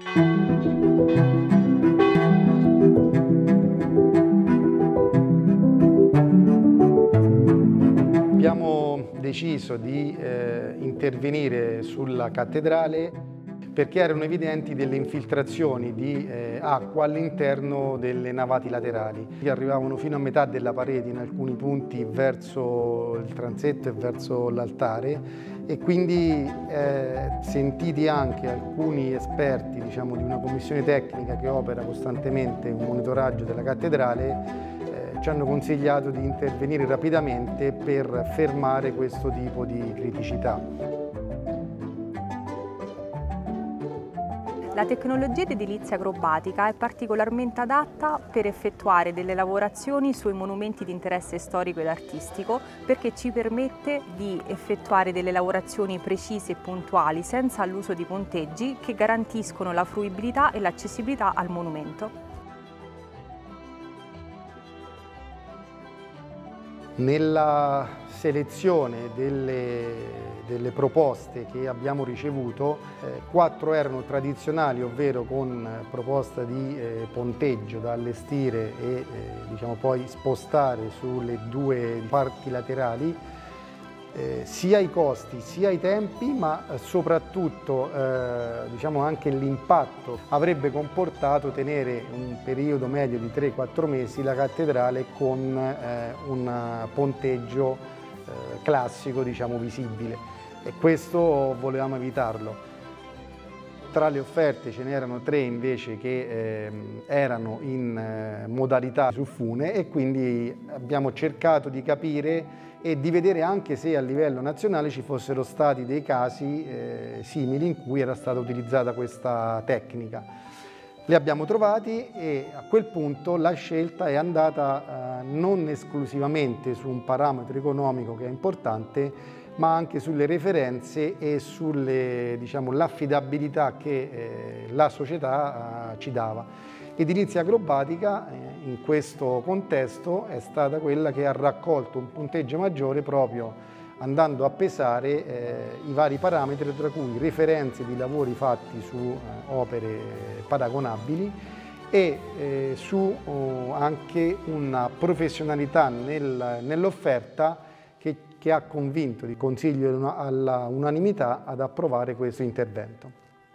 Abbiamo deciso di intervenire sulla cattedrale perché erano evidenti delle infiltrazioni di acqua all'interno delle navate laterali, che arrivavano fino a metà della parete in alcuni punti verso il transetto e verso l'altare, e quindi sentiti anche alcuni esperti, diciamo, di una commissione tecnica che opera costantemente un monitoraggio della cattedrale, ci hanno consigliato di intervenire rapidamente per fermare questo tipo di criticità. La tecnologia di edilizia acrobatica è particolarmente adatta per effettuare delle lavorazioni sui monumenti di interesse storico ed artistico, perché ci permette di effettuare delle lavorazioni precise e puntuali senza l'uso di ponteggi che garantiscono la fruibilità e l'accessibilità al monumento. Nella selezione delle proposte che abbiamo ricevuto, 4 erano tradizionali, ovvero con proposta di ponteggio da allestire e diciamo, poi spostare sulle 2 parti laterali. Sia i costi sia i tempi, ma soprattutto diciamo anche l'impatto avrebbe comportato tenere un periodo medio di 3-4 mesi la cattedrale con un ponteggio classico, diciamo, visibile, e questo volevamo evitarlo. Tra le offerte ce n'erano 3 invece che erano in modalità su fune, e quindi abbiamo cercato di capire e di vedere anche se a livello nazionale ci fossero stati dei casi simili in cui era stata utilizzata questa tecnica. Li abbiamo trovati e a quel punto la scelta è andata non esclusivamente su un parametro economico che è importante, ma anche sulle referenze e sulle, diciamo, l'affidabilità che la società ci dava. Edilizia acrobatica in questo contesto è stata quella che ha raccolto un punteggio maggiore proprio andando a pesare i vari parametri, tra cui referenze di lavori fatti su opere paragonabili e su anche una professionalità nell'offerta che ha convinto il Consiglio all'unanimità ad approvare questo intervento.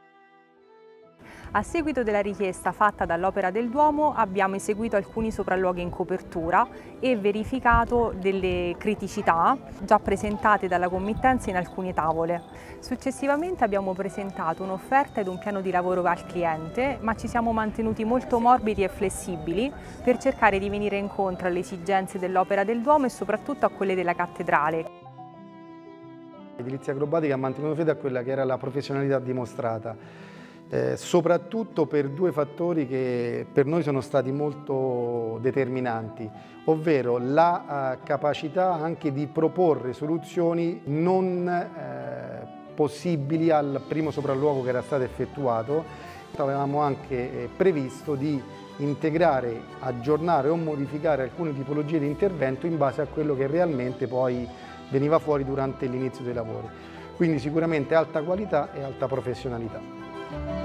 A seguito della richiesta fatta dall'Opera del Duomo abbiamo eseguito alcuni sopralluoghi in copertura e verificato delle criticità già presentate dalla committenza in alcune tavole. Successivamente abbiamo presentato un'offerta ed un piano di lavoro al cliente, ma ci siamo mantenuti molto morbidi e flessibili per cercare di venire incontro alle esigenze dell'Opera del Duomo e soprattutto a quelle della cattedrale. L'edilizia acrobatica ha mantenuto fede a quella che era la professionalità dimostrata. Soprattutto per 2 fattori che per noi sono stati molto determinanti, ovvero la capacità anche di proporre soluzioni non possibili al primo sopralluogo che era stato effettuato. Avevamo anche previsto di integrare, aggiornare o modificare alcune tipologie di intervento in base a quello che realmente poi veniva fuori durante l'inizio dei lavori. Quindi sicuramente alta qualità e alta professionalità.